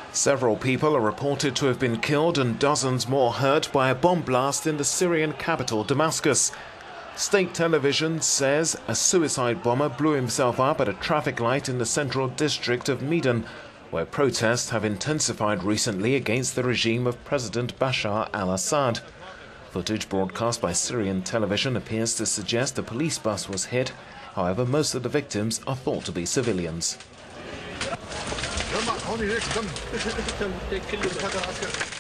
Several people are reported to have been killed and dozens more hurt by a bomb blast in the Syrian capital, Damascus. State television says a suicide bomber blew himself up at a traffic light in the central district of Maidan, where protests have intensified recently against the regime of President Bashar al-Assad. Footage broadcast by Syrian television appears to suggest a police bus was hit. However, most of the victims are thought to be civilians.